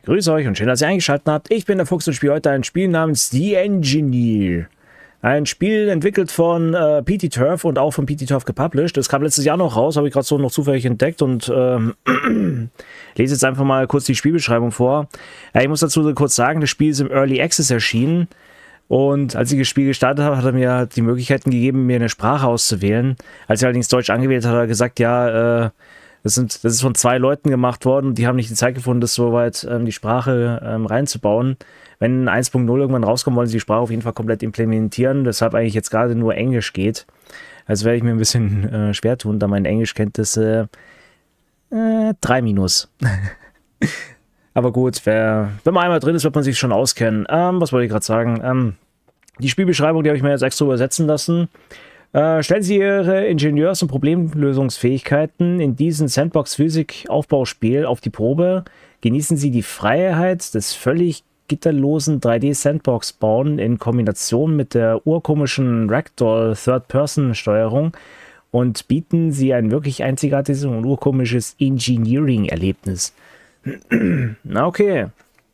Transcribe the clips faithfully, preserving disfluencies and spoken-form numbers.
Grüße euch und schön, dass ihr eingeschaltet habt. Ich bin der Fuchs und spiele heute ein Spiel namens The Engineer. Ein Spiel entwickelt von äh, P T Turf und auch von P T Turf gepublished. Das kam letztes Jahr noch raus, habe ich gerade so noch zufällig entdeckt und ähm, lese jetzt einfach mal kurz die Spielbeschreibung vor. Ja, ich muss dazu kurz sagen, das Spiel ist im Early Access erschienen und als ich das Spiel gestartet habe, hat er mir die Möglichkeiten gegeben, mir eine Sprache auszuwählen. Als ich allerdings Deutsch angewählt habe, hat er gesagt, ja, äh, das, sind, das ist von zwei Leuten gemacht worden und die haben nicht die Zeit gefunden, das soweit ähm, die Sprache ähm, reinzubauen. Wenn eins Punkt null irgendwann rauskommt, wollen sie die Sprache auf jeden Fall komplett implementieren, deshalb eigentlich jetzt gerade nur Englisch geht. Also werde ich mir ein bisschen äh, schwer tun, da meine Englischkenntnisse äh, drei minus. Aber gut, wer, wenn man einmal drin ist, wird man sich schon auskennen. Ähm, was wollte ich gerade sagen? Ähm, die Spielbeschreibung, die habe ich mir jetzt extra übersetzen lassen. Äh, stellen Sie Ihre Ingenieurs- und Problemlösungsfähigkeiten in diesem Sandbox-Physik-Aufbauspiel auf die Probe. Genießen Sie die Freiheit des völlig gitterlosen drei D-Sandbox-Bauen in Kombination mit der urkomischen Ragdoll Third-Person-Steuerung und bieten Sie ein wirklich einzigartiges und urkomisches Engineering-Erlebnis. Na okay.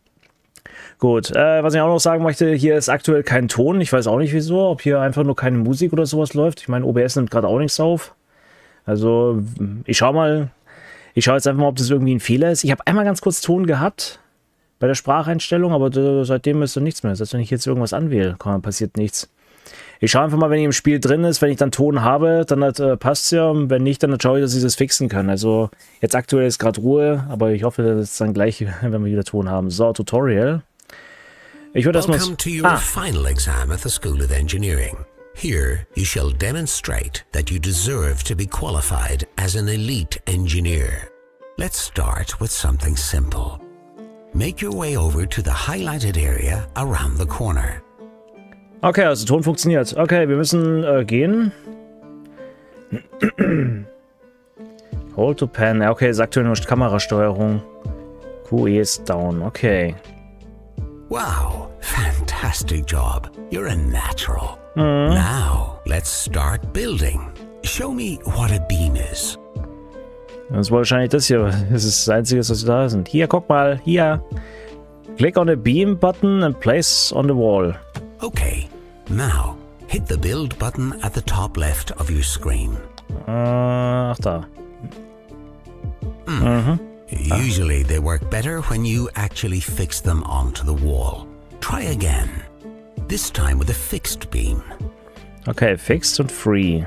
Gut, äh, was ich auch noch sagen möchte, hier ist aktuell kein Ton. Ich weiß auch nicht wieso, ob hier einfach nur keine Musik oder sowas läuft. Ich meine, O B S nimmt gerade auch nichts auf. Also, ich schau mal, ich schaue jetzt einfach mal, ob das irgendwie ein Fehler ist. Ich habe einmal ganz kurz Ton gehabt bei der Spracheinstellung, aber da, seitdem ist da nichts mehr. Selbst wenn ich jetzt irgendwas anwähle, kann, passiert nichts. Ich schaue einfach mal, wenn ich im Spiel drin ist, wenn ich dann Ton habe, dann halt, äh, passt es ja. Und wenn nicht, dann schaue ich, dass ich das fixen kann. Also, jetzt aktuell ist gerade Ruhe, aber ich hoffe, das ist dann gleich, wenn wir wieder Ton haben. So, Tutorial. Ich würde erstmal. Welcome to your ah. final exam at the School of Engineering. Here, you shall demonstrate that you deserve to be qualified as an elite engineer. Let's start with something simple. Make your way over to the highlighted area around the corner. Okay, also Ton funktioniert. Okay, wir müssen äh, gehen. Hold to pan. Okay, sagt nur Kamerasteuerung. Q E ist down. Okay. Wow, fantastic job. You're a natural. Mhm. Now, let's start building. Show me what a beam is. Das ist wahrscheinlich das hier. Das ist das Einzige, was da sind. Hier, guck mal. Hier. Click on the beam button and place on the wall. Okay. Now, hit the build button at the top left of your screen. Uh, ach da. Mm. Mhm. Usually they work better when you actually fix them onto the wall. Try again. This time with a fixed beam. Okay, fixed und free.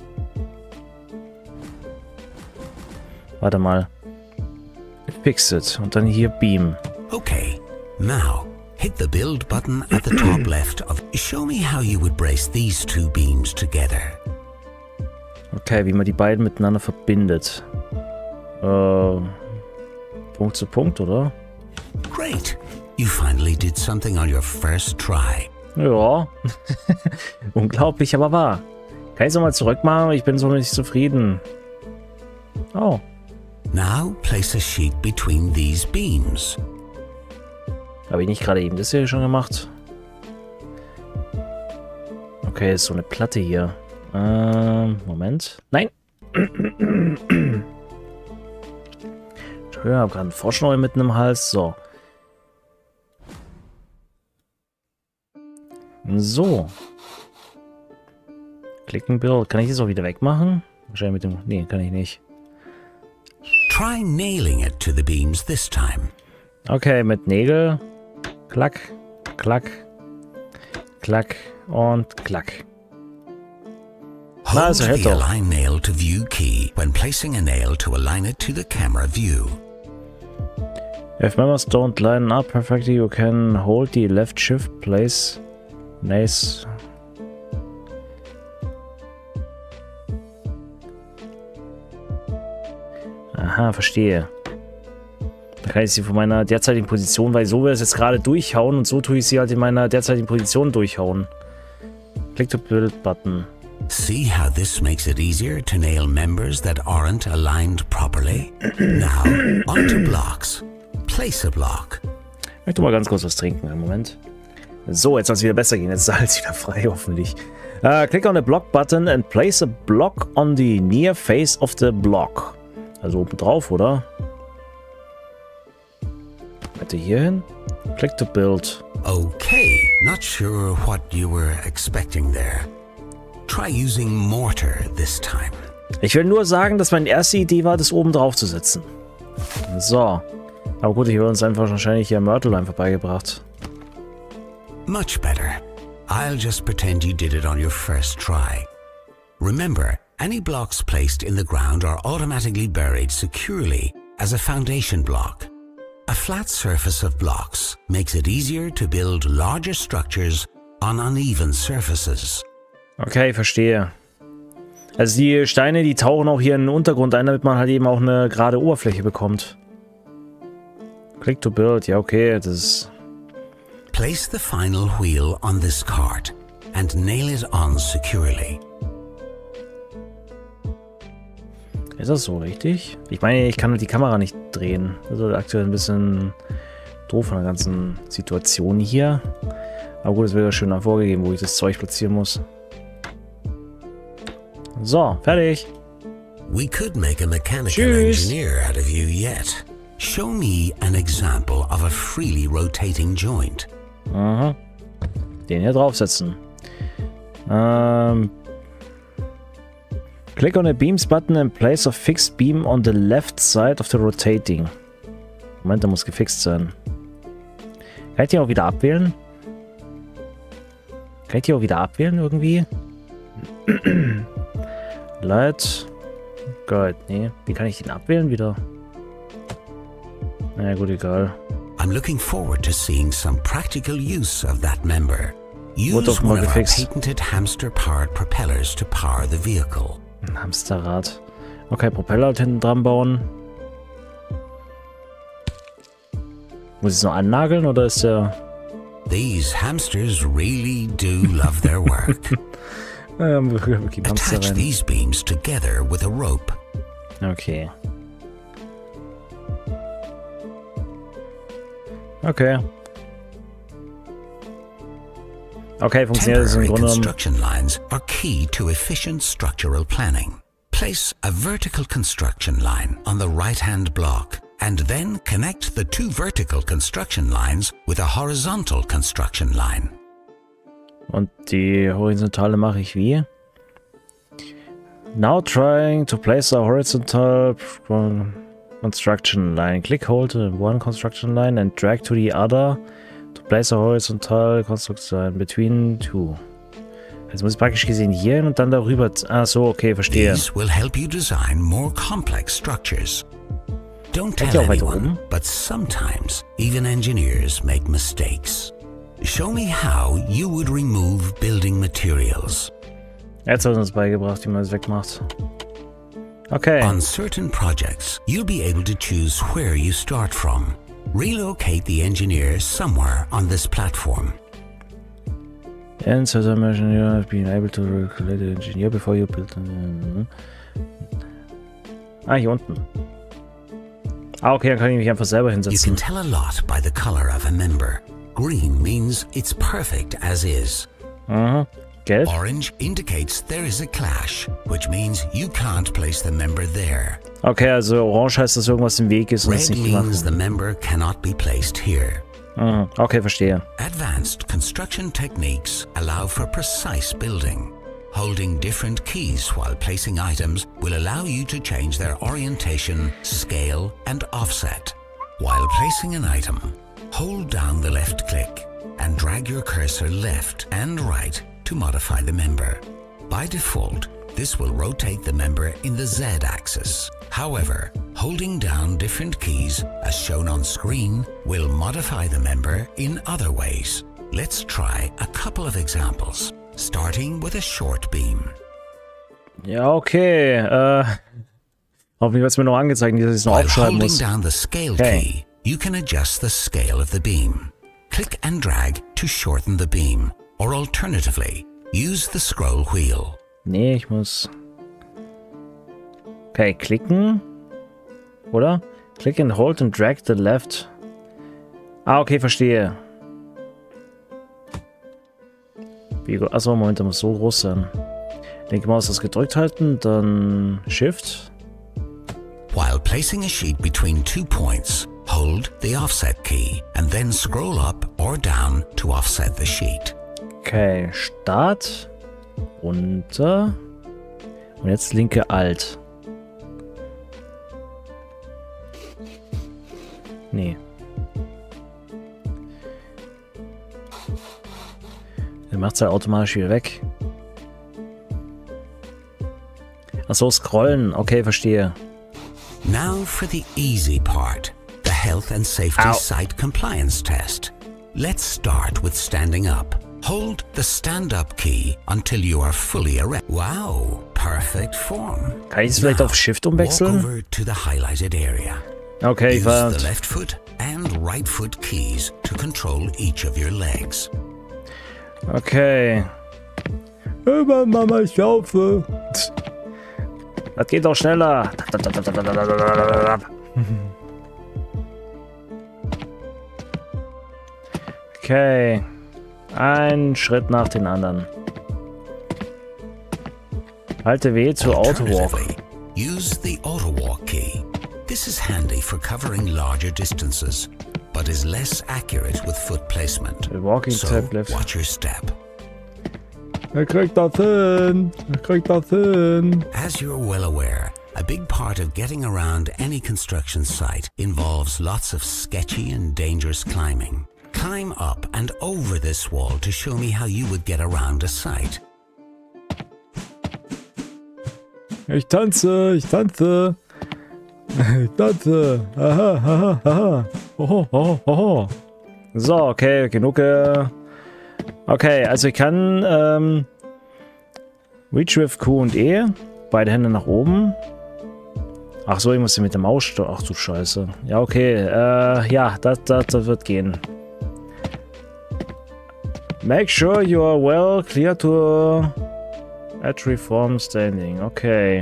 Warte mal. Fix it. Und dann hier Beam. Okay. Now, hit the build button at the top left of... Show me how you would brace these two beams together. Okay, wie man die beiden miteinander verbindet. Äh... Punkt zu Punkt, oder? Great. You finally did something on your first try. Ja. Unglaublich, aber wahr. Kann ich es nochmal zurückmachen? Ich bin so nicht zufrieden. Oh. Now place a sheet between these beams. Habe ich nicht gerade eben das hier schon gemacht? Okay, ist so eine Platte hier. Ähm, Moment. Nein. Ich habe gerade einen Froschneu mitten im Hals. So. So. Klicken Build. Kann ich das auch wieder wegmachen? Wahrscheinlich mit dem... Nee, kann ich nicht. Try nailing it to the beams this time. Okay, mit Nägel. Klack, klack, klack und klack. Hold the align nail to view key when placing a nail to align it to the camera view. If members don't line up perfectly, you can hold the left shift place. Nice. Aha, verstehe. Da kann ich sie von meiner derzeitigen Position, weil so will es jetzt gerade durchhauen und so tue ich sie halt in meiner derzeitigen Position durchhauen. Click the build button. See how this makes it easier to nail members that aren't aligned properly? Now, onto blocks. Place a block. Ich möchte mal ganz kurz was trinken. Einen Moment. So, jetzt soll es wieder besser gehen. Jetzt ist alles wieder frei, hoffentlich. Uh, click on the block button and place a block on the near face of the block. Also oben drauf, oder? Bitte hier hin. Click to build. Okay, not sure what you were expecting there. Try using mortar this time. Ich will nur sagen, dass meine erste Idee war, das oben drauf zu setzen. So. Aber gut, ich habe uns einfach wahrscheinlich hier Myrtle einfach beigebracht. Much better. I'll just pretend you did it on your first try. Remember, any blocks placed in the ground are automatically buried securely as a foundation block. A flat surface of blocks makes it easier to build larger structures on uneven surfaces. Okay, verstehe. Also die Steine, die tauchen auch hier in den Untergrund ein, damit man halt eben auch eine gerade Oberfläche bekommt. Click to build, ja okay, das ist... Place the final wheel on this cart and nail it on securely. Ist das so richtig? Ich meine, ich kann halt die Kamera nicht drehen. Das ist aktuell ein bisschen doof von der ganzen Situation hier. Aber gut, es wird ja schön vorgegeben, wo ich das Zeug platzieren muss. So, fertig. We could make a mechanical Tschüss. engineer out of you yet. Show me an example of a freely rotating joint. Aha. Den hier draufsetzen. Ähm... Click on the beams button and place a fixed beam on the left side of the rotating. Moment, der muss gefixt sein. Kann ich die auch wieder abwählen? Kann ich die auch wieder abwählen irgendwie? Light. Gott, nee. Wie kann ich den abwählen wieder? Na ja, gut, egal. I'm looking forward to seeing some practical use of that member. Wurde Use doch mal one of our gefixt. patented hamster-powered propellers to power the vehicle. Ein Hamsterrad. Okay, Propeller halt hinten dran bauen. Muss ich es noch annageln oder ist der... These hamsters really do love their work. Ähm, okay, Hamster Attach rein. these beams together with a rope. Okay. Okay. Okay, funktioniert das im Temporary Grunde genommen. construction lines are key to efficient structural planning. Place a vertical construction line on the right-hand block and then connect the two vertical construction lines with a horizontal construction line. Und die horizontale mache ich wie? Now trying to place a horizontal construction line. Click hold one construction line and drag to the other to place a horizontal construction line between two. Jetzt muss ich praktisch gesehen hier hin und dann darüber. Ah so, okay, verstehe. These will help you design more complex structures. Don't Kann ich tell auch weiter anyone, oben? but sometimes even engineers make mistakes. Show me how you would remove building materials. Jetzt hat er uns beigebracht, wie man es wegmacht. Okay. On certain projects, you'll be able to choose where you start from. Relocate the engineer somewhere on this platform. And so some engineer being able to calculate the engineer before you build. Ah, hier unten. Ah, okay, dann kann ich mich einfach selber You hinsetzen. can tell a lot by the color of a member. Green means it's perfect as is. Aha. Gelb? Orange indicates there is a clash, which means you can't place the member there. Okay, also orange heißt, dass irgendwas im Weg ist und es Red nicht means the gemacht member cannot be placed here. wird. Okay, verstehe. Advanced construction techniques allow for precise building. Holding different keys while placing items will allow you to change their orientation, scale, and offset. While placing an item, hold down the left click and drag your cursor left and right to modify the member. By default, this will rotate the member in the Z-axis. However, holding down different keys, as shown on screen, will modify the member in other ways. Let's try a couple of examples, starting with a short beam. Ja, okay. Äh, hoffentlich wird es mir noch angezeigt, dass ich es noch While aufschreiben holding muss. down the scale Okay. key, you can adjust the scale of the beam. Click and drag to shorten the beam, or alternatively, use the scroll wheel. Nee, ich muss... Okay, klicken. Oder? Click and hold and drag the left. Ah, okay, verstehe. Wie, achso, Moment, der muss so groß sein. Linke Maus das gedrückt halten, dann Shift. While placing a sheet between two points, hold the offset key and then scroll up or down to offset the sheet. Okay, Start, runter und jetzt linke Alt. Nee. Er macht es halt automatisch wieder weg. Achso, scrollen. Okay, verstehe. Now for the easy part, the health and safety Ow. site compliance test. Let's start with standing up. Hold the stand-up key until you are fully erect. Wow, perfect form. Kann ich es vielleicht auf Shift umwechseln? Walk over to the highlighted area. Okay, ich Use war... the left foot and right foot keys to control each of your legs. Okay. Immer Mama, ich laufe. Das geht doch schneller. Okay. Ein Schritt nach den anderen. Halte W zu Autowalk. Alternatively, use the Autowalk key. This is handy for covering larger distances, but is less accurate with foot placement. The walking So, step left. watch your step. Er kriegt das hin. Er kriegt das hin. As you're well aware, a big part of getting around any construction site involves lots of sketchy and dangerous climbing. Climb up and over this wall to show me how you would get around a site. Ich tanze, ich tanze. Ich tanze. Aha, aha, aha. Oho, oho, oho. So, okay, genug. Äh okay, also ich kann ähm, Reach with Q und E. Beide Hände nach oben. Ach so, ich muss hier mit der Maus steuern. Ach du Scheiße. Ja, okay. Äh, ja, das, das, das wird gehen. Make sure you are well clear to at reform standing. Okay.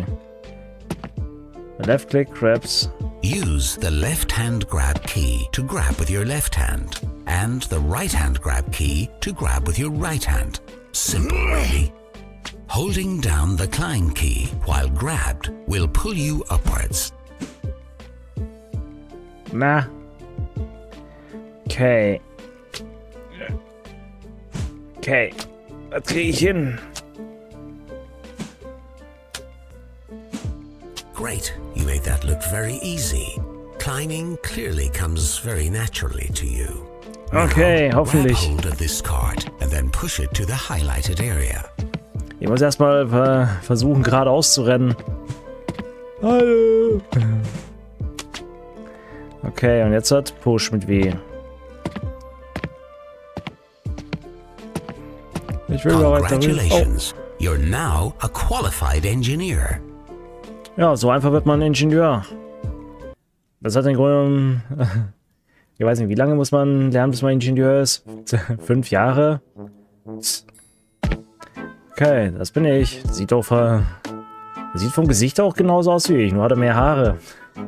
Left click grabs. Use the left hand grab key to grab with your left hand, and the right hand grab key to grab with your right hand. Simple, really. Holding down the climb key while grabbed will pull you upwards. Na. Okay. Okay. Das kriege ich hin. Great, you made that look very easy. Climbing clearly comes very naturally to you. Okay, Now, hoffentlich. grab hold of this card and then push it to the highlighted area. Ich muss erstmal äh, versuchen, geradeaus zu rennen. Hallo. Okay, und jetzt hat Push mit W. Ich will da weiter. Congratulations, you're now a qualified engineer. Ja, so einfach wird man Ingenieur. Das hat den Grund. Ich weiß nicht, wie lange muss man lernen, bis man Ingenieur ist? Fünf Jahre? Okay, das bin ich. Sieht doch äh, sieht vom Gesicht auch genauso aus wie ich, nur hat er mehr Haare.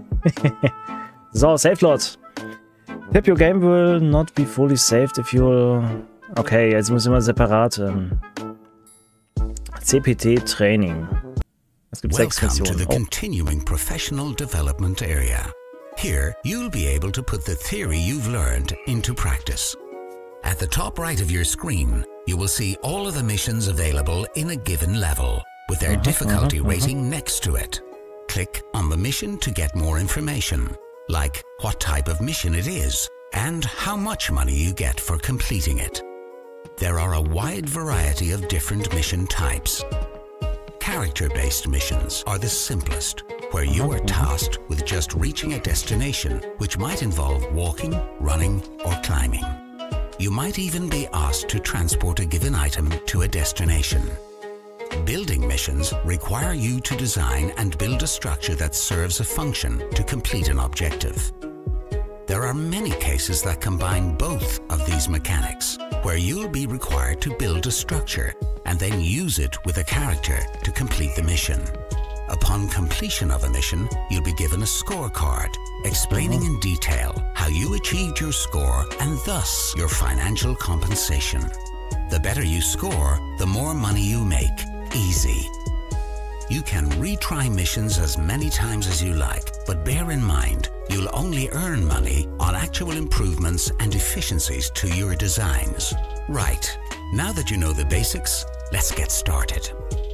So, Save Lot. Tip, your game will not be fully saved if you... Okay, jetzt muss ich mal separat. Ähm, C P T Training. Es gibt sechs Welcome to Missionen. the Oh. continuing professional development area. Here, you'll be able to put the theory you've learned into practice. At the top right of your screen, you will see all of the missions available in a given level, with their Uh-huh, difficulty uh-huh, uh-huh. rating next to it. Click on the mission to get more information, like what type of mission it is, and how much money you get for completing it. There are a wide variety of different mission types. Character-based missions are the simplest, where you are tasked with just reaching a destination, which might involve walking, running, or climbing. You might even be asked to transport a given item to a destination. Building missions require you to design and build a structure that serves a function to complete an objective. There are many cases that combine both of these mechanics, where you'll be required to build a structure and then use it with a character to complete the mission. Upon completion of a mission, you'll be given a scorecard explaining in detail how you achieved your score and thus your financial compensation. The better you score, the more money you make. Easy. you can retry missions as many times as you like, but bear in mind, you'll only earn money on actual improvements and efficiencies to your designs. Right, now that you know the basics, let's get started.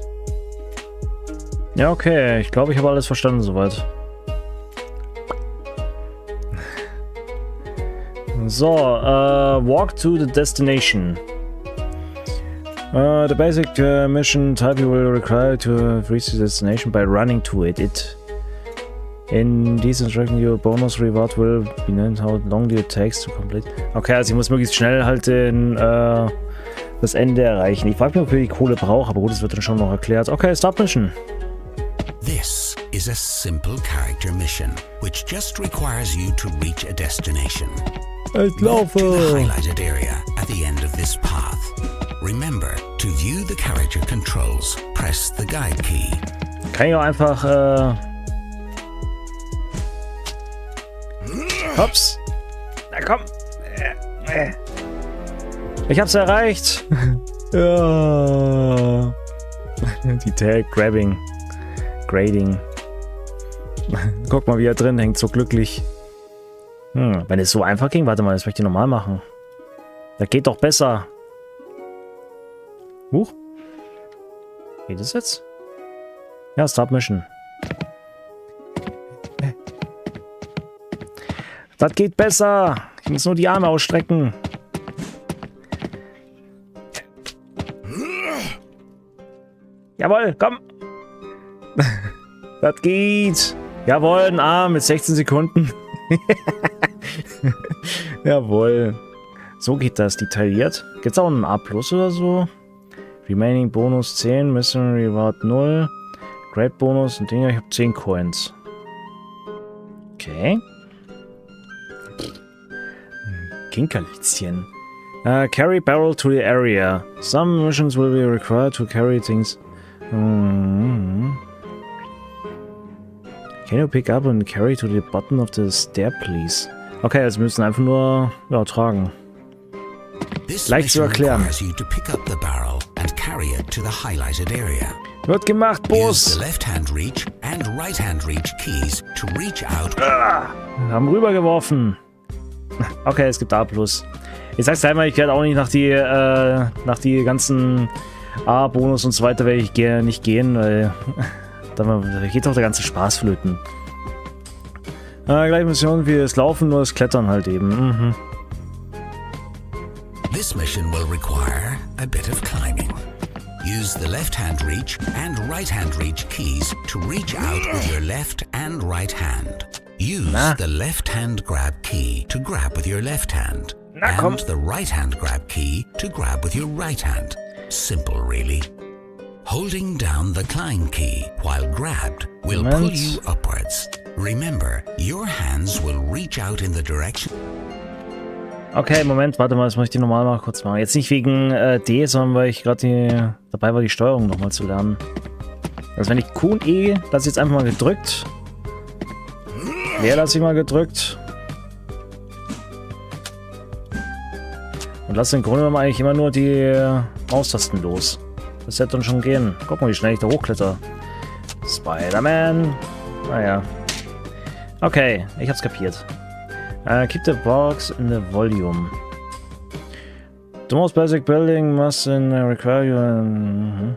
Ja, okay, ich glaube, ich habe alles verstanden soweit. So, uh, walk to the destination. Uh, the basic uh, mission type you will require to reach the destination by running to it. It in this instruction your bonus reward will be known how long it takes to complete. Okay, also ich muss möglichst schnell halt den, uh, das Ende erreichen. Ich frage mich, ob ich die Kohle brauche, aber gut, das wird dann schon noch erklärt. Okay, Start Mission. This is a simple character mission, which just requires you to reach a destination. Ich laufe. To the highlighted area at the end of this path. Remember, to view the character controls, press the guide key. Kann ich auch einfach, äh... Hops. Na komm. Ich hab's erreicht. Ja. Die Tag Grabbing. Grading. Guck mal, wie er drin hängt, so glücklich. Hm, wenn es so einfach ging, warte mal, das möchte ich normal machen. Das geht doch besser. Huch. Geht das jetzt? Ja, Start Mission. Das geht besser. Ich muss nur die Arme ausstrecken. Jawohl, komm. Das geht. Jawohl, ein Arm mit sechzehn Sekunden. Jawohl. So geht das detailliert. Gibt es auch einen A plus oder so? Remaining Bonus zehn, Mission Reward null. Great Bonus und Dinger. Ich habe zehn Coins. Okay. Kinkerlitzchen. Uh, carry barrel to the area. Some missions will be required to carry things. Mm-hmm. Can you pick up and carry to the bottom of the stair, please? Okay, also wir müssen einfach nur ja, tragen. Leicht zu erklären. Wird gemacht, Boss! Ah, haben rübergeworfen. Okay, es gibt A plus. Ich sag's einmal, ich werde auch nicht nach die, äh, nach die ganzen A-Bonus und so weiter werde ich ge nicht gehen, weil da geht doch der ganze Spaß flöten. Äh, gleiche Mission wie das Laufen, nur das Klettern halt eben. Mhm. This mission will require a bit of climbing. Use the left-hand reach and right-hand reach keys to reach out with your left and right hand. Use Na. the left-hand grab key to grab with your left hand. Na, and komm. the right-hand grab key to grab with your right hand. Simple, really. Holding down the climb key while grabbed will Moment. pull you upwards. Remember, your hands will reach out in the direction. Okay, Moment, warte mal, das muss ich die normal mal kurz machen. Jetzt nicht wegen äh, D, sondern weil ich gerade dabei war, die Steuerung nochmal zu lernen. Also wenn ich Q und E lasse ich jetzt einfach mal gedrückt. Leer lasse ich mal gedrückt. Und lasse im Grunde genommen eigentlich immer nur die Maustasten los. Das wird dann schon gehen. Guck mal, wie schnell ich da hochkletter. Spider-Man. Naja. Okay, ich hab's kapiert. Uh, keep the box in the volume. The most basic building must in, uh, require you. Uh,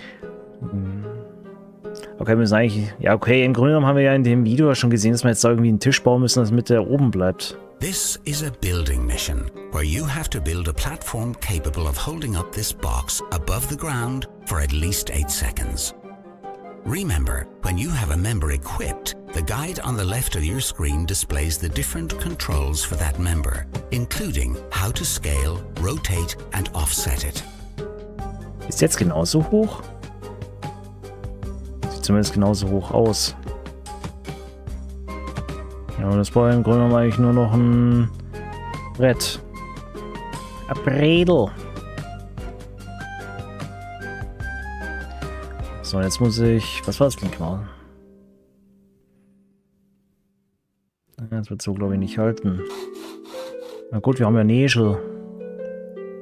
okay, wir müssen eigentlich. Ja, okay, im Grunde genommen haben wir ja in dem Video schon gesehen, dass wir jetzt da irgendwie einen Tisch bauen müssen, dass mit der oben bleibt. This is a building mission where you have to build a platform capable of holding up this box above the ground for at least eight seconds. Remember, when you have a member equipped, the guide on the left of your screen displays the different controls for that member, including how to scale, rotate and offset it. Ist jetzt genauso hoch? Sieht zumindest genauso hoch aus. Ja, aber das war im Grunde genommen eigentlich nur noch ein Brett. Ein Bredel. So, jetzt muss ich... Was war das denn genau? Das wird so, glaube ich, nicht halten. Na gut, wir haben ja Nägel.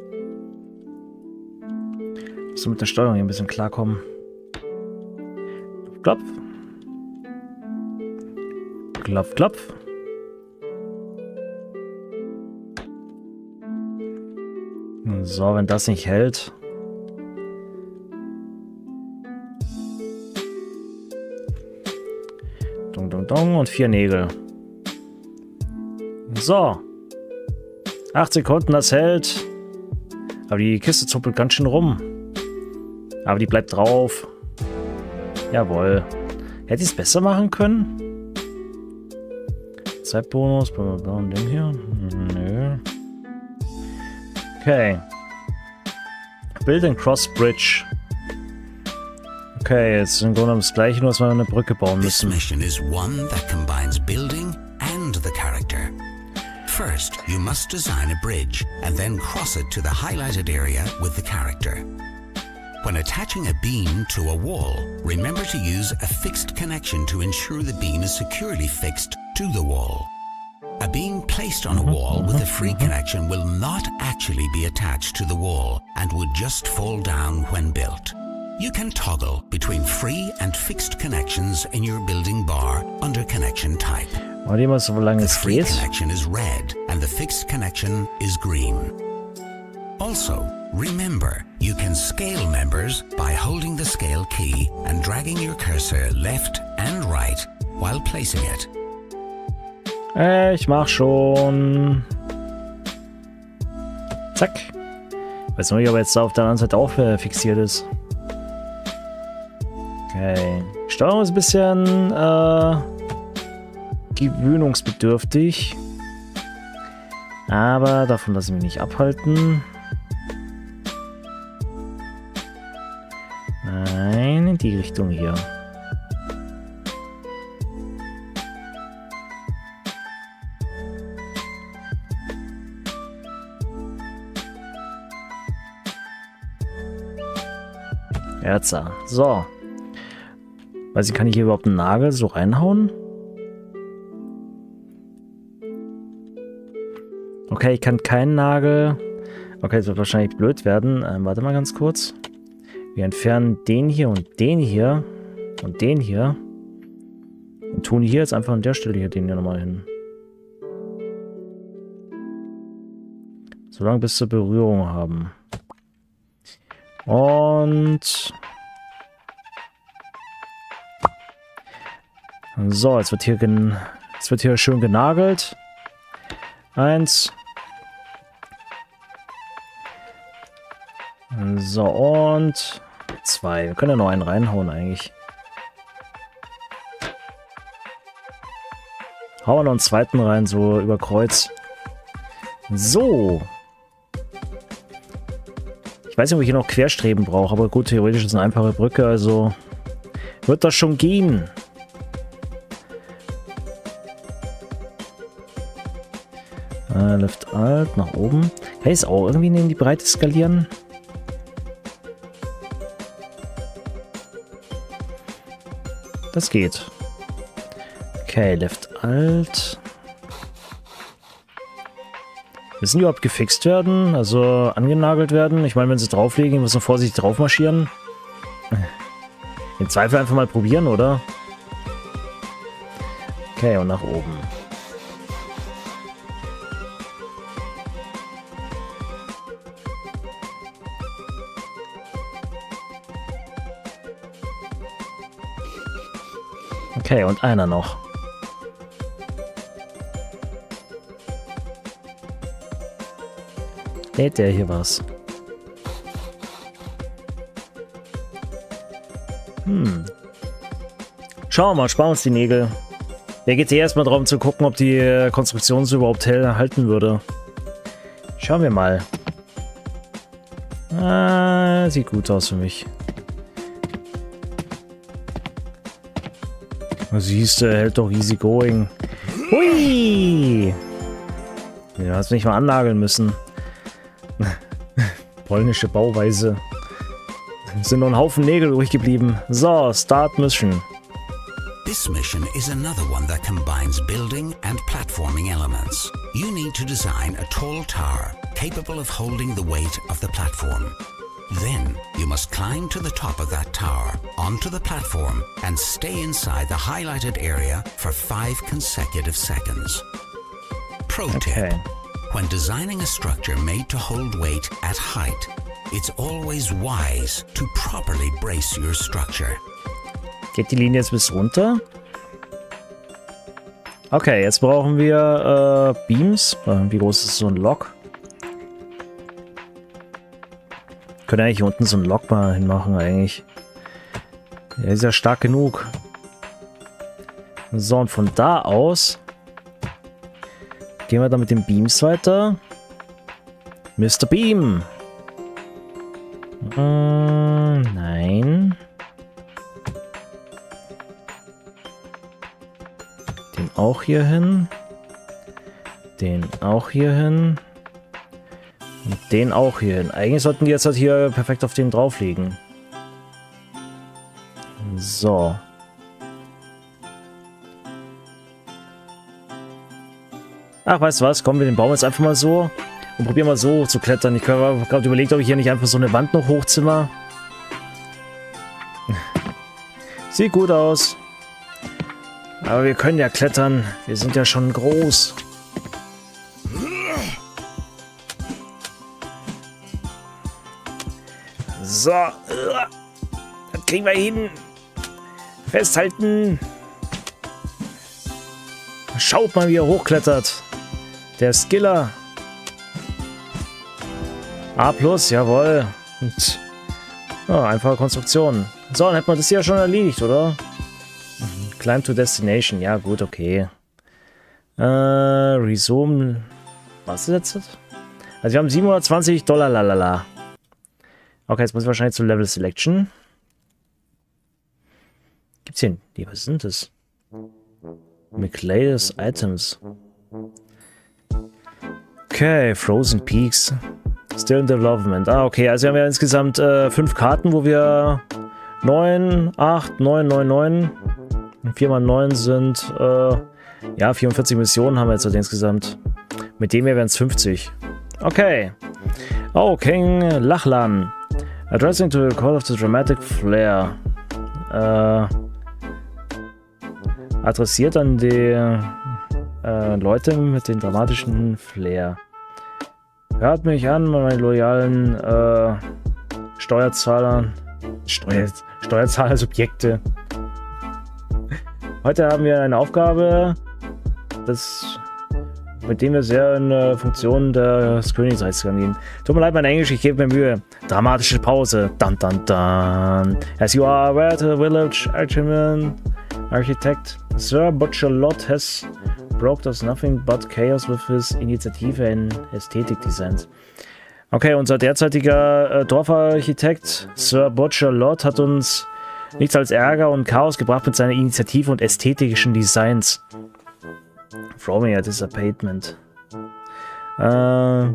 Muss mit der Steuerung hier ein bisschen klarkommen. klopf. Klopf, klopf. So, wenn das nicht hält. Dong, dong, dong und vier Nägel. So. Acht Sekunden, das hält. Aber die Kiste zuppelt ganz schön rum. Aber die bleibt drauf. Jawohl. Hätte ich es besser machen können? Zeitbonus, bla bla bla und Ding hier. Nö. Okay. Build and Cross Bridge. Okay, jetzt ist im Grunde genommen das gleiche, nur dass wir eine Brücke bauen müssen. This mission is one that combines building and the character. First, you must design a bridge and then cross it to the highlighted area with the character. When attaching a beam to a wall, remember to use a fixed connection to ensure the beam is securely fixed to the wall. A beam placed on a wall with a free connection will not actually be attached to the wall and would just fall down when built. You can toggle between free and fixed connections in your building bar under connection type. Warte mal, so lange The es free geht. connection is red and the fixed connection is green. Also, remember, you can scale members by holding the scale key and dragging your cursor left and right while placing it. Äh, ich mach schon. Zack. Weiß noch nicht, ob er jetzt da auf der anderen Seite auch äh, fixiert ist. Okay. Steuerung ist ein bisschen äh, gewöhnungsbedürftig. Aber davon lasse ich mich nicht abhalten. Nein, in die Richtung hier. Jetzt, so. Weiß ich, kann ich hier überhaupt einen Nagel so reinhauen? Okay, ich kann keinen Nagel. Okay, das wird wahrscheinlich blöd werden. Ähm, warte mal ganz kurz. Wir entfernen den hier und den hier und den hier. Und tun hier jetzt einfach an der Stelle hier den hier nochmal hin. Solange bis zur Berührung haben. Und so, jetzt wird hier gen jetzt wird hier schön genagelt. Eins. So, und zwei. Wir können ja noch einen reinhauen eigentlich. Hauen wir noch einen zweiten rein, so über Kreuz. So. Ich weiß nicht, ob ich hier noch Querstreben brauche, aber gut, theoretisch ist eine einfache Brücke, also wird das schon gehen. Äh, Left Alt, nach oben. Kann ich es auch irgendwie in die Breite skalieren? Das geht. Okay, Left Alt. Müssen die überhaupt gefixt werden? Also angenagelt werden? Ich meine, wenn sie drauflegen, müssen wir vorsichtig drauf marschieren. Im Zweifel einfach mal probieren, oder? Okay, und nach oben. Okay, und einer noch. Lädt der hier was? Hm. Schauen wir mal, sparen uns die Nägel. Da geht es erstmal darum zu gucken, ob die Konstruktion so überhaupt halten würde. Schauen wir mal. Ah, sieht gut aus für mich. Siehst du, hält doch easy going. Hui! Ja, hast du nicht mal annageln müssen. Polnische Bauweise. Es sind noch ein Haufen Nägel übrig geblieben. So, Start Mission. This mission is another one that combines building and platforming elements. You need to design a tall tower capable of holding the weight of the platform. Then you must climb to the top of that tower, onto the platform, and stay inside the highlighted area for five consecutive seconds. Pro Okay. tip: when designing a structure made to hold weight at height, it's always wise to properly brace your structure. Geht die Linie jetzt bis runter? Okay, jetzt brauchen wir äh, Beams. Äh, wie groß ist so ein Lock? Können eigentlich hier unten so ein Lock mal hinmachen eigentlich. Der ist ja stark genug. So, und von da aus gehen wir dann mit den Beams weiter. Mister Beam. Äh, nein. Den auch hier hin. Den auch hier hin. Und den auch hier hin. Eigentlich sollten die jetzt halt hier perfekt auf den drauf liegen. So. Ach, weißt du was? Komm, wir den bauen jetzt einfach mal so. Und probieren mal so hoch zu klettern. Ich habe gerade überlegt, ob ich hier nicht einfach so eine Wand noch hochzimmer. Sieht gut aus. Aber wir können ja klettern. Wir sind ja schon groß. So. Das kriegen wir hin. Festhalten. Schaut mal, wie er hochklettert. Der Skiller. A plus, jawohl. Und, ja, einfache Konstruktion. So, dann hätten wir das hier schon erledigt, oder? Climb to Destination. Ja, gut, okay. Äh, Resume. Was ist jetzt? Also wir haben siebenhundertzwanzig Dollar, lalala. Okay, jetzt muss ich wahrscheinlich zu Level Selection. Gibt's hier... Nee, was sind das? McLeod's Items. Okay, Frozen Peaks. Still in Development. Ah, okay, also wir haben ja insgesamt äh, fünf Karten, wo wir neun, acht, neun, neun, neun. vier mal neun sind, äh, ja, vierundvierzig Missionen haben wir jetzt halt insgesamt. Mit dem hier wären es fünfzig. Okay. Oh, King Lachlan. Addressing to the call of the dramatic flair. Äh, adressiert an die äh, Leute mit den dramatischen Flair. Hört mich an, meine loyalen äh, Steuerzahler. Steuer, Steuerzahler-Subjekte. Heute haben wir eine Aufgabe, das, mit dem wir sehr in äh, Funktion des Königreichs gehen. Tut mir leid, mein Englisch, ich gebe mir Mühe. Dramatische Pause. Dun, dun, dun. As you are aware, the village architect, architect Sir Butcherlot has brought us nothing but chaos with his Initiative in Aesthetic Designs. Okay, unser derzeitiger äh, Dorfarchitekt Sir Butcherlot hat uns nichts als Ärger und Chaos gebracht mit seiner Initiative und ästhetischen Designs. Throwing a disappointment. Äh,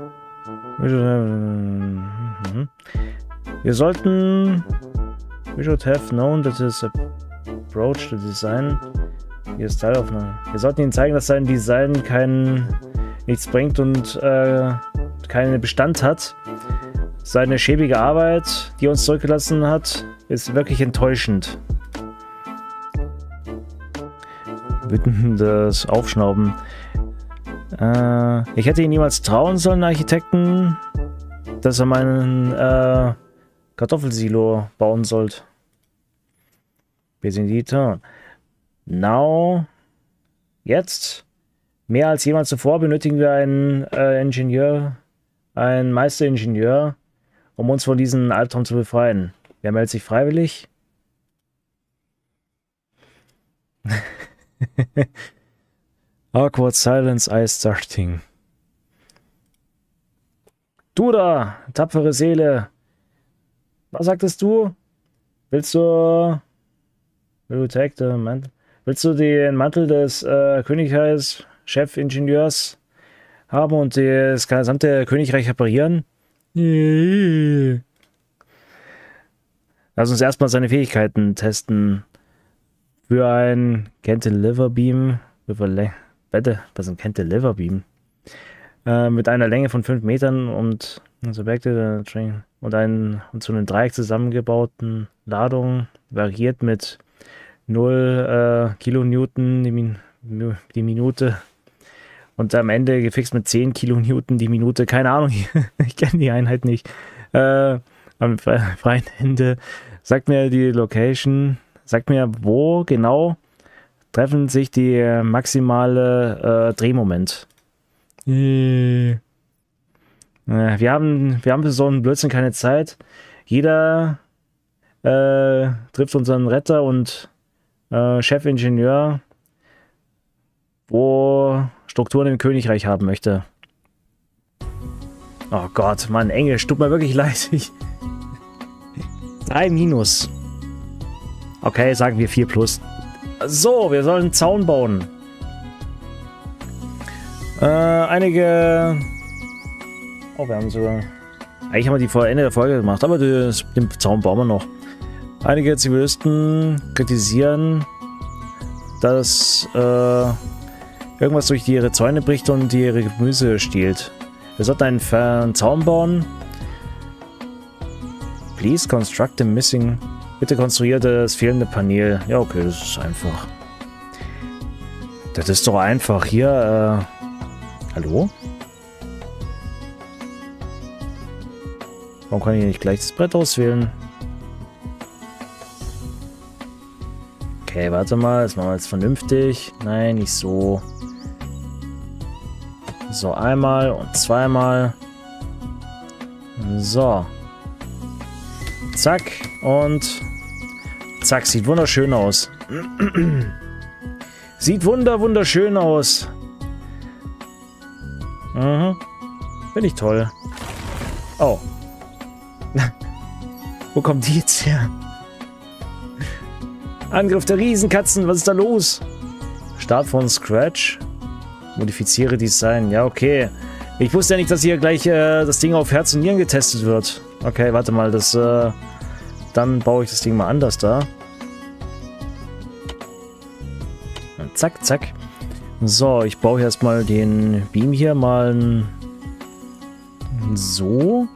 wir sollten... We should have known that his approach to design... Your style of... Wir sollten ihm zeigen, dass sein Design kein, nichts bringt und äh, keinen Bestand hat. Seine schäbige Arbeit, die er uns zurückgelassen hat, ist wirklich enttäuschend. Wütendes Aufschnauben. Äh, ich hätte ihn niemals trauen sollen, Architekten, dass er meinen äh, Kartoffelsilo bauen sollte. Wir sind die Turn. Now, jetzt, mehr als jemals zuvor, benötigen wir einen äh, Ingenieur, einen Meisteringenieur, um uns von diesem Albtraum zu befreien. Wer meldet sich freiwillig? Awkward silence, eye starting. Du da, tapfere Seele. Was sagtest du? Willst du... Will you take the mantle? Willst du den Mantel des äh, Königreichs, Chefingenieurs haben und das gesamte Königreich reparieren? Lass uns erstmal seine Fähigkeiten testen. Für ein Cantilever Beam. Wette, was ist ein Cantilever Beam? Äh, mit einer Länge von fünf Metern und, und, und, ein, und zu einem Dreieck zusammengebauten Ladung variiert mit null äh, Kilonewton die, Min die Minute und am Ende gefixt mit zehn Kilonewton die Minute. Keine Ahnung, ich kenne die Einheit nicht. Äh, am freien Ende sagt mir die Location, sagt mir, wo genau treffen sich die maximale äh, Drehmoment. Äh, wir haben, wir haben für so einen Blödsinn keine Zeit. Jeder äh, trifft unseren Retter und äh, Chefingenieur, wo Strukturen im Königreich haben möchte. Oh Gott, Mann, Englisch, tut mir wirklich leid. drei minus. Okay, sagen wir vier plus. So, wir sollen einen Zaun bauen. Äh, einige... Oh, wir haben sogar... Eigentlich haben wir die vor Ende der Folge gemacht, aber das, den Zaun bauen wir noch. Einige Zivilisten kritisieren, dass äh, irgendwas durch ihre Zäune bricht und ihre Gemüse stiehlt. Wir sollten einen, einen Zaun bauen. Please construct the missing... Bitte konstruiert das fehlende Panel. Ja, okay, das ist einfach. Das ist doch einfach. Hier, äh... Hallo? Warum kann ich nicht gleich das Brett auswählen? Okay, warte mal. Das machen wir jetzt vernünftig. Nein, nicht so. So, einmal und zweimal. So. Zack. Und zack. Sieht wunderschön aus. Sieht wunder, wunderschön aus. Mhm. Finde ich toll. Oh. Wo kommt die jetzt her? Angriff der Riesenkatzen. Was ist da los? Start von Scratch. Modifiziere Design. Ja, okay. Ich wusste ja nicht, dass hier gleich äh, das Ding auf Herz und Nieren getestet wird. Okay, warte mal. Das, äh, dann baue ich das Ding mal anders da. Und zack, zack. So, ich baue erstmal den Beam hier mal so.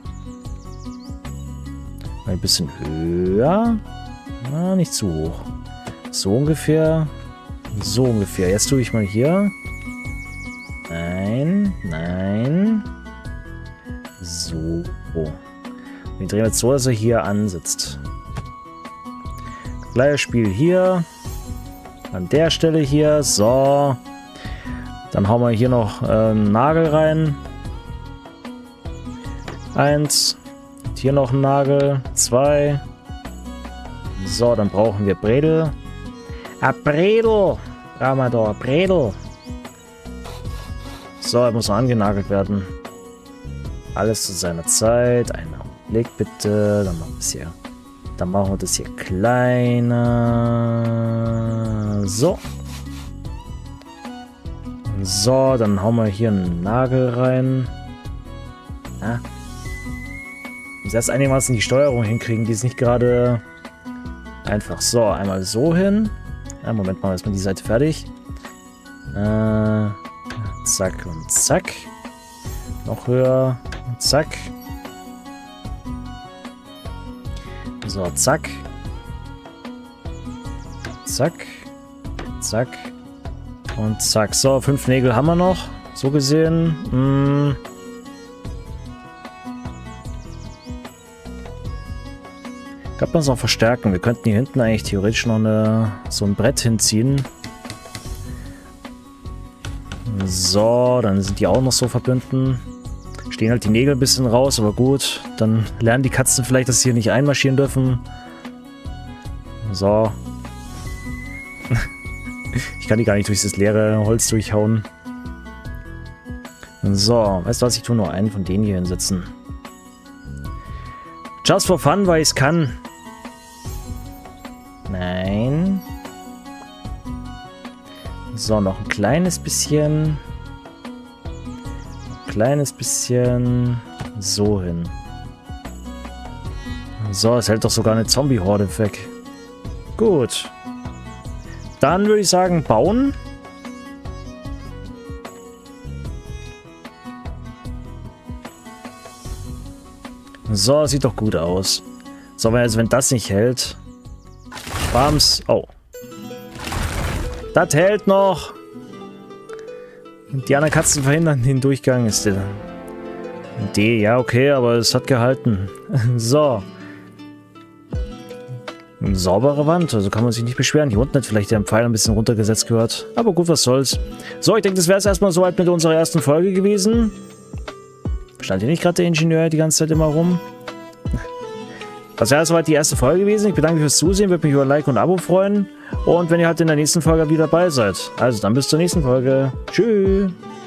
Ein bisschen höher. Na, nicht zu hoch. So ungefähr. So ungefähr. Jetzt tue ich mal hier. Nein, nein. So. Wir drehen jetzt so, dass er hier ansitzt. Gleiches Spiel hier. An der Stelle hier. So. Dann hauen wir hier noch äh, einen Nagel rein. Eins. Und hier noch einen Nagel. Zwei. So, dann brauchen wir Bredel. Ah, Bredel. Ramador, Bredel. So, er muss noch angenagelt werden. Alles zu seiner Zeit. Einen Augenblick bitte. Dann machen wir es hier. Dann machen wir das hier kleiner. So. So, dann hauen wir hier einen Nagel rein. Ja. Ich muss erst einigermaßen die Steuerung hinkriegen. Die ist nicht gerade einfach. So, einmal so hin. Ja, Moment, machen wir erstmal die Seite fertig. Äh, zack und zack. Noch höher. Und zack. So, zack. Zack. Zack. Und zack. So, fünf Nägel haben wir noch. So gesehen. Hm. Kann man es noch verstärken. Wir könnten hier hinten eigentlich theoretisch noch eine, so ein Brett hinziehen. So, dann sind die auch noch so verbunden. Stehen halt die Nägel ein bisschen raus, aber gut. Dann lernen die Katzen vielleicht, dass sie hier nicht einmarschieren dürfen. So. Ich kann die gar nicht durch das leere Holz durchhauen. So, weißt du was? Ich tue nur einen von denen hier hinsetzen. Just for fun, weil ich es kann. Nein. So, noch ein kleines bisschen. Ein kleines bisschen. So hin. So, es hält doch sogar eine Zombie-Horde weg. Gut. Dann würde ich sagen, bauen. So, sieht doch gut aus. So, aber jetzt, wenn das nicht hält. Bams. Oh. Das hält noch. Die anderen Katzen verhindern den Durchgang. Ist der D, ja, okay, aber es hat gehalten. So. Eine saubere Wand, also kann man sich nicht beschweren. Hier unten hat vielleicht der Pfeil ein bisschen runtergesetzt gehört. Aber gut, was soll's. So, ich denke, das wäre es erstmal soweit mit unserer ersten Folge gewesen. Stand hier nicht gerade der Ingenieur die ganze Zeit immer rum? Das wäre soweit die erste Folge gewesen. Ich bedanke mich fürs Zusehen, würde mich über ein Like und ein Abo freuen. Und wenn ihr halt in der nächsten Folge wieder dabei seid. Also dann bis zur nächsten Folge. Tschüss.